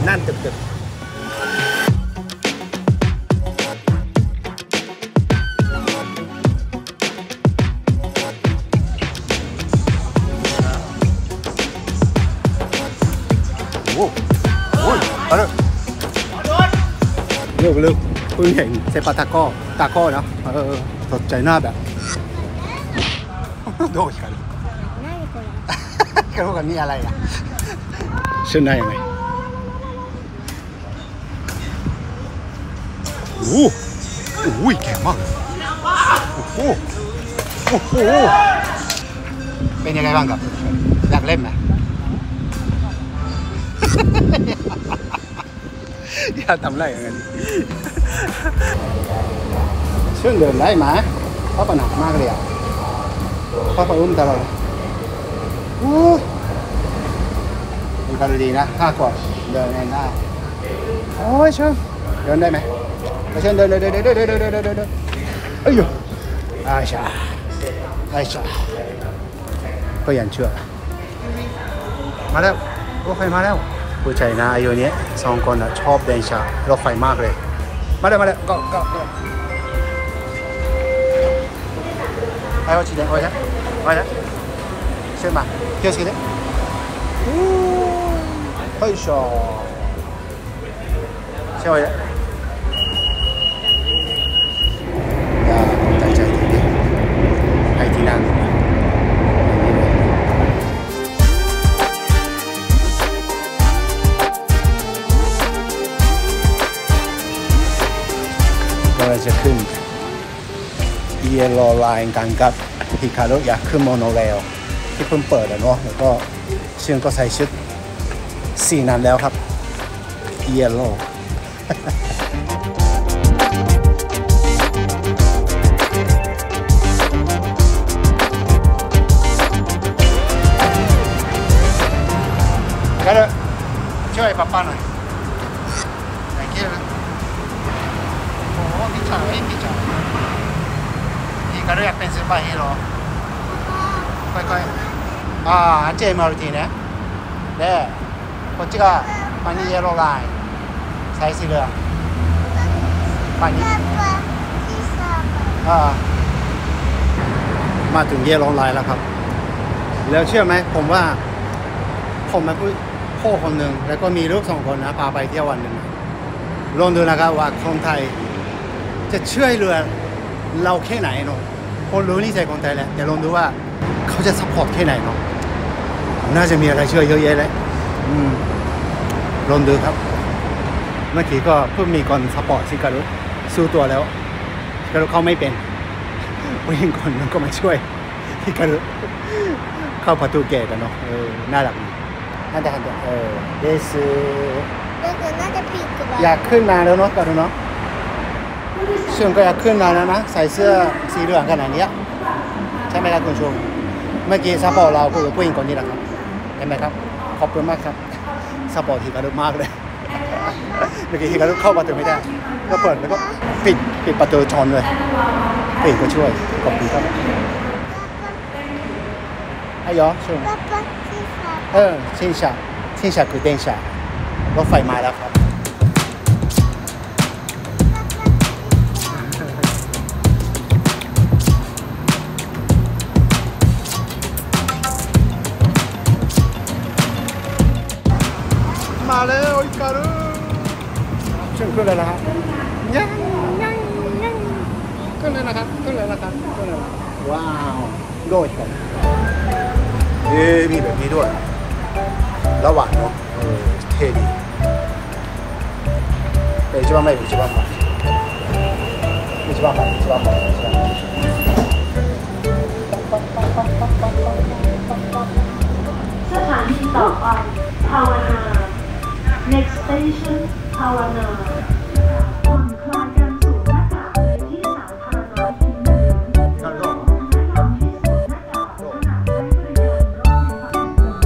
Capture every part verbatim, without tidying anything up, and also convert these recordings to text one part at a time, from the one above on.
นั่นตึกๆโอ้โหเอาเลยเร็วเร็วเพิ่งเห็นเซปาตาโก้ตาโก้เนาะเออสดใจหน้าแบบどう光る何これ光るがนี่อะไรอ่ะชื่อได้ยังไงโอ้โหแข็งมากโอ้โหโอ้โหเป็นยังไงบ้างครับอยากเล่นไหมอย่าทำไรอย่างนี้ช่วยเดินได้ไหมเพราะปัญหามากเลยอ่ะเพราะเขาอุ้มตลอดโอ้มันก็ดีนะห้ากว่าเดินได้โอ้ยเชิญเดินได้ไหมเชิญเดินเดินเดินเดินเดินเดินเดินเดินเดินเอ้ยอาชาอาชาก็ยังเชื่อมาแล้วรถไฟมาแล้วผู้ชายนะอายุนี้สองคนชอบเดินช้ารถไฟมากเลยมาแล้วมาแล้วก็ก็ก็ไอ้ว่าชีเดนโอ้ยนะโอ้ยนะเชื่อมาเที่ยวสิเดนเฮ้ยชอเชื่อไว้นะอย่าใจใจดีๆให้ที่นั่งเราจะขึ้นเยลโลไลน์กันกับฮิคารุอยากขึ้นโมโนเรลที่เพิ่งเปิดแล้วเนาะแล้วก็เชื่อก็ใส่ชุดสีนั้นแล้วครับเยลโลก็เลยช่วยป้าป้าหน่อยไหนเกี่ยวนะโอ้พี่ชายพี่ชายฮิคารุอยากเป็นซูเปอร์ฮีโร่ค่อยๆอ่าอันเจมารูทีねでこっちがパニーイエローラインสายสีเหลืองパニーอ่ามาถึงเยลโลไลน์แล้วครับแล้วเชื่อไหมผมว่าผมมาพูดพ่อคนหนึ่งแล้วก็มีลูกสองคนนะพาไปเที่ยววันหนึ่งลองดูนะครับว่าคนไทยจะช่วยเหลือเราแค่ไหนเนาะคนรู้นี่ใช่คนไทยแหละแต่ลองดูว่าเขาจะซัพพอร์ตแค่ไหนเนาะน่าจะมีอะไรช่วยเยอะแยะเลยอืมลองดูครับเมื่อกี้ก็เพิ่งมีคนซัพพอร์ตซิการุสู้ตัวแล้วซิการุเขาไม่เป็นผู้หญิงคนนึงก็มาช่วยซิการุเข้าประตูเกตกันเนาะเออน่ารักน่าจะหันตัวเออเดซึน่าจะปีกอยากขึ้นมาแล้วเนาะการุเนาะเชื่อก็อยากขึ้นมาแล้วนะใส่เสื้อสีเหลืองขนาดนี้ใช่ไหมครับคุณชมเมื่อกี้ซัพพอร์ตเราคือผู้หญิงคนนี้แหละครับเห็นไหมครับขอบคุณมากครับซัพพอร์ตฮิคารุมากเลยเมื่อกี้ฮิคารุเข้าประตูไม่ได้ก็เปิดแล้วก็ปิดปิดประตูชนเลยปิดก็ช่วยขอบคุณครับไอ้ยอชมเออชินชาชินชาคือเดนชารถไฟมาแล้วครับมาแล้วอิการุเชิญขึ้นเลยนะครับยังยังยังขึ้นเลยนะครับขึ้นเลยนะครับขึ้นเลยว้าวโดดกันเอ๊ะมีแบบนี้ด้วยระหว่างเนาะเออเท่ดีเอ้ย一番前一番前一番前一番前สถานีต่อไปภาวนา next station ภาวนาผ่อนคลายการสวมหน้ากากในที่สาธารณะที่หนึ่งแนะนำให้สวมหน้ากากขณะใช้บริการรถไฟฟ้า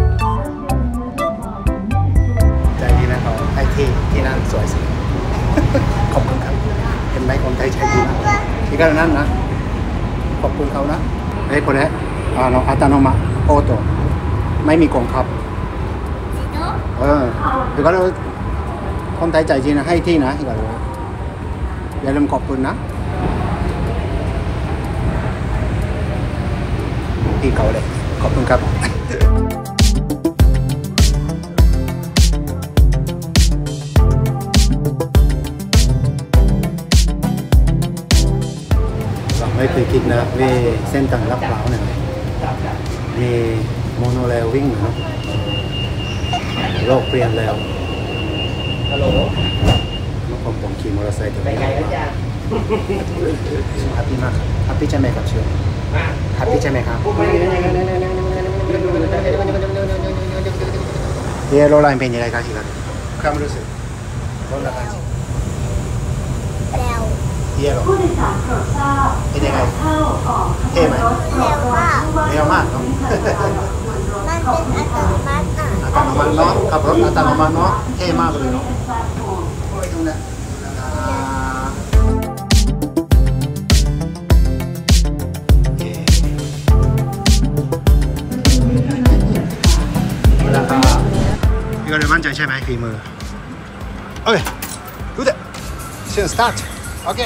ใจดีนะเขาให้ที่ที่นั่นสวยสิขอบคุณครับเห็นไหมคนไทยใจดีนะที่ก็นั่นนะขอบคุณเขานะไอ้คนนี้อ่าเราอัตโนมัติโอโต้ไม่มีกล่องครับเออคือก็เราคนไทยใจจริงนะให้ที่นะฮิการุอย่าลืมขอบคุณนะพี่เขาเลยขอบคุณครับเราไม่เคยคิดนะว่าเส้นทางลาดพร้าวเนี่ยมีโมโนเรลวิ่งเนาะโลกเปลี่ยนแล้วฮัลโหลเมื่อก่อนผมขี่มอเตอร์ไซค์แต่ไม่ได้แฮปปี้มากครับแฮปปี้ใช่ไหมครับเชื่อแฮปปี้ใช่ไหมครับเยโรไลน์เป็นยังไงครับที่กันความรู้สึกรถราคาแล้วเยโรผู้โดยสารโปรดทราบเป็นยังไงเข้าออกขบเท่วนไหมรถโปรดระวังผู้ว่าเร็วมากเนาะมันเป็นอัตโนมัติอ่ะอัตโนมัติเนาะขับรถอัตโนมัติเนาะเท่มากเลยเนาะโอ้ยตรงนี้ราคาพี่ก็เลยมั่นใจใช่ไหมฝีมือโอเคดูดิเชิญสตาร์ทโอเค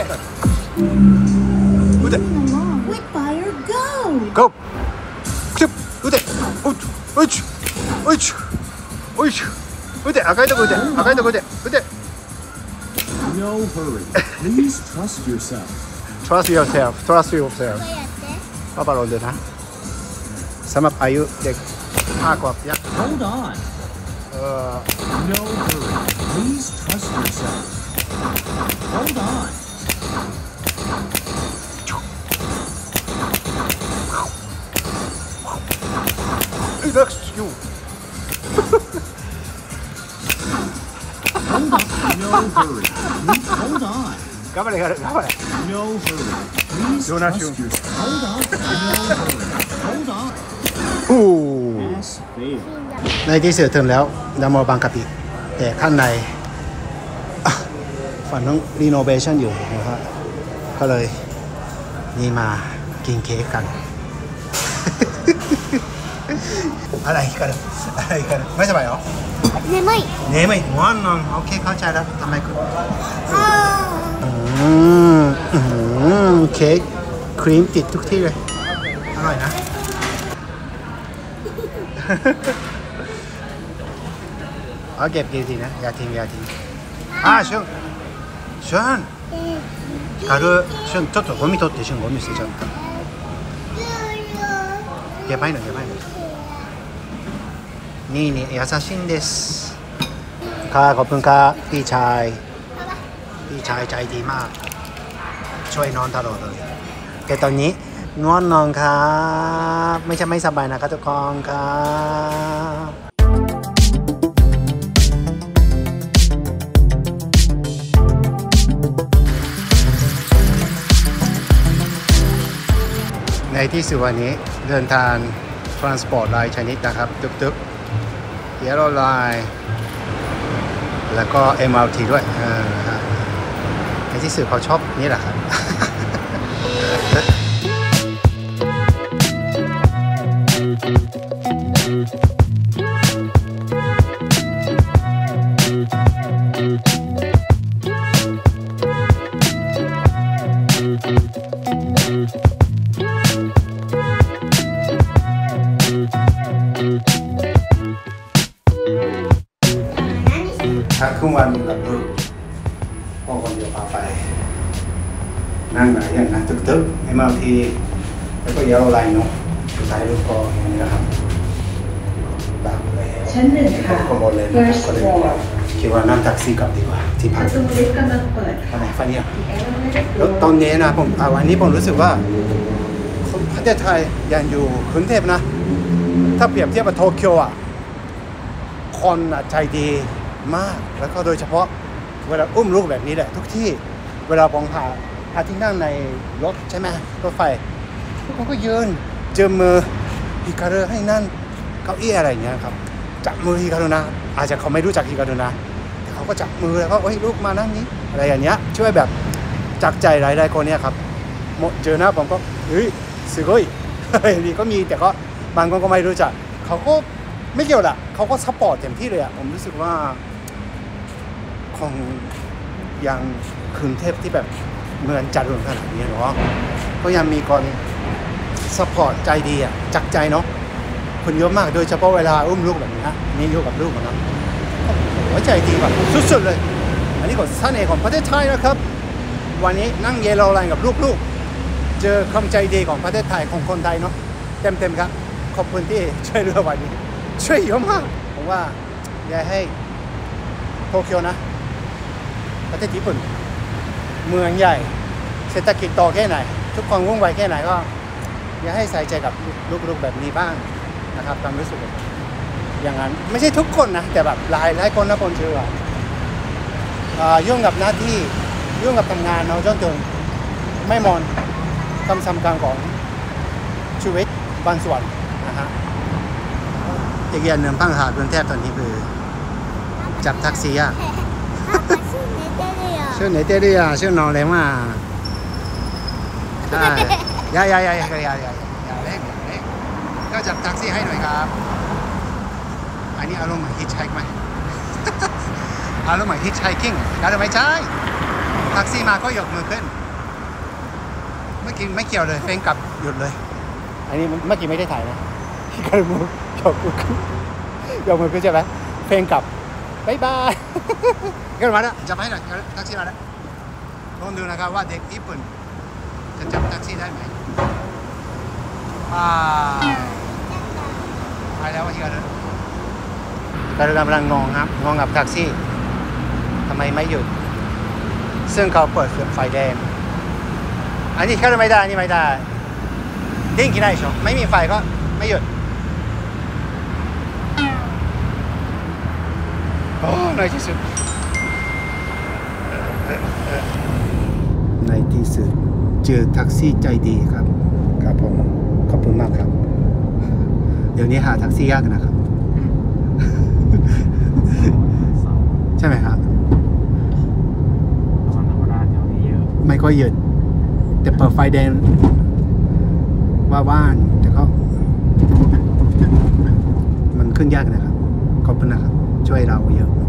ดูดิ With fire go go ชิบดูดิอุ้ยอุ้ยอุ้ยอุ้ยดูดิ赤いとこ打て赤いとこ打て打て No hurry. Please trust yourself. trust yourself trust yourself ก็やってป้าบอลลงเดินนะสำหรับอายุเด็กห้าขวบยักษ์ Hold on. เอ่อ No hurry. Please trust yourself. Hold on. relax you Hold on. No hurry. Please hold on. 頑張れ頑張れ頑張れ No hurry. Please Do not trust shoot. yourself. Hold on. No hurry. Hold on. โอ้ Pass fail. ในที่สุดถึงแล้วดามอบางกะปิแต่ข้างในอ่ะฝั่งน้องรีโนเวชั่นอยู่นะครับก็เลยนี่มากินเค้กกัน อะไรกันอะไรกันไม่สบายเหรอ眠いเนี่ยไม่ง่วงนอนโอเคเข้าใจแล้วทำไมคุณอืมอืมเค้กครีมติดทุกที่เลยอร่อยนะ เอาเก็บกี่ทีนะอย่าทิ้งอย่าทิ้งอ่าしゅんしゅん軽しゅんちょっとゴミ取ってしゅんゴミ捨てちゃったやばいのやばいのนี่นี่優しいんですค่ะขอบคุณครับพี่ชายพี่ชายใจดีมากช่วยนอนตลอดเลยแต่ตอนนี้ง่วงนอนครับไม่ใช่ไม่สบายนะครับทุกคนครับในที่สุดวันนี้เดินทาง transport หลายชนิดนะครับตึกๆ Yellow Line แล้วก็ เอ็ม อาร์ ที ด้วยในที่สุดเขาชอบนี่แหละครับ ถ้าครึ่งวันกับลูกพ่อคนเดียวพาไปนั่งไหนอย่างนั้นตึกๆเอ็ม อาร์ ที แล้วก็เยลโลไลน์เนาะสุดท้ายลูกก็อย่างนี้นะครับตามแล้วชั้นหนึ่งค่ะขโมยเลยนะครับก็เลยคิดว่านั่งแท็กซี่กลับดีกว่าที่พัปกระตูลิฟต์กำลังเปิดอะไรฟันเนี่ยแล้วตอนนี้นะผมอ่าวันนี้ผมรู้สึกว่าคนประเทศไทยยังอยู่กรุงเทพนะถ้าเปรียบเทียบกับโตเกียวอ่ะคนอ่ะใจดีมากแล้วก็โดยเฉพาะเวลาอุ้มลูกแบบนี้แหละทุกที่เวลาผมพาพาที่นั่งในรถใช่ไหมรถไฟทุกคนก็ยืนเจอมือฮิคารุให้นั่นเก้าอี้อะไรอย่างเงี้ยครับจับมือฮิคารุนะอาจจะเขาไม่รู้จักฮิคารุนะแต่เขาก็จับมือแล้วก็เฮ้ยลูกมานั่งนี้อะไรอย่างเงี้ยช่วยแบบจากใจหลายๆคนเนี่ยครับเจอหน้าผมก็เฮ้ยすごいนี่ก็มีแต่ก็บางคนก็ไม่รู้จักเขาก็ไม่เกี่ยวละเขาก็ซัพพอร์ตเต็มที่เลยอ่ะผมรู้สึกว่าของยังคืนเทพที่แบบเหมือนจัดรุ่นขนาดนี้เนาะก็ยังมีคนสปอร์ตใจดีอ่ะจากใจเนาะคนเยอะมากโดยเฉพาะเวลาอุ้มลูกแบบนี้นะนี่อยู่กับลูกนะโอ้ใจดีแบบสุดๆเลยอันนี้ก็เสน่ห์ของประเทศไทยนะครับ วันนี้นั่งเยลโลไลน์กับลูกๆเจอความใจดีของประเทศไทยของคนไทยเนาะเต็มๆครับขอบคุณที่ช่วยเหลือวันนี้ช่วยเยอะมากผมว่าอยากให้โตเกียวนะประเทศญี่ปุ่นเมืองใหญ่เศรษฐกิจโตแค่ไหนทุกคนวุ่นวายแค่ไหนก็อยากให้ใส่ใจกับลูกๆแบบนี้บ้างนะครับความรู้สึกอย่างนั้นไม่ใช่ทุกคนนะแต่แบบหลายหลายคนนะผมเชื่อว่ายุ่งกับหน้าที่ยุ่งกับทำงานเนาะจนถึงไม่มองความสำคัญของชีวิตบางส่วนนะฮะอีกอย่างหนึ่งปัญหากรุงเทพตอนนี้คือจับแท็กซี่อะชื่อไหนเตอร์อ่ะชื่อน้องเล็กมาใช่ยายายายายายายาเล็กเล็กก็จับแท็กซี่ให้หน่อยครับอันนี้อารมณ์เหมือนฮิตไชค์ไหม อารมณ์เหมือนฮิตไชกิ้งแล้วไม่ใช่แท็กซี่มาก็ยกมือขึ้นเมื่อกี้ไม่เกี่ยวเลยเฟ้งกลับหยุดเลยอันนี้เมื่อกี้ไม่ได้ถ่ายนะก็เลยมือยกมือขึ้นยกมือขึ้นใช่ไหมเฟ้งกลับบายบายก็มาแล้วจับให้หน่อยแท็กซี่มาแล้วลองดูนะครับว่าเด็กญี่ปุ่นจะจับแท็กซี่ได้ไหมอ่าไปแล้ววันที่กันเลยก็กำลังงงครับงงกับแท็กซี่ทำไมไม่หยุดซึ่งเขาเปิดไฟแดงอันนี้ก็ไม่ได้อันนี้ไม่ได้เด้งกี่ได้ใช่ไหมไม่มีไฟก็ไม่หยุดโอ้ในที่สุดในที่สุดเจอแท็กซี่ใจดีครับครับผมขอบคุณมากครับเดี๋ยวนี้หาแท็กซี่ยากนะครับ ใช่ไหมครับไม่ก็หยุดแต่เปิดไฟแดงว่าว่านแต่ก็มันขึ้นยากนะครับขอบคุณนะครับช่วยเราเยอะ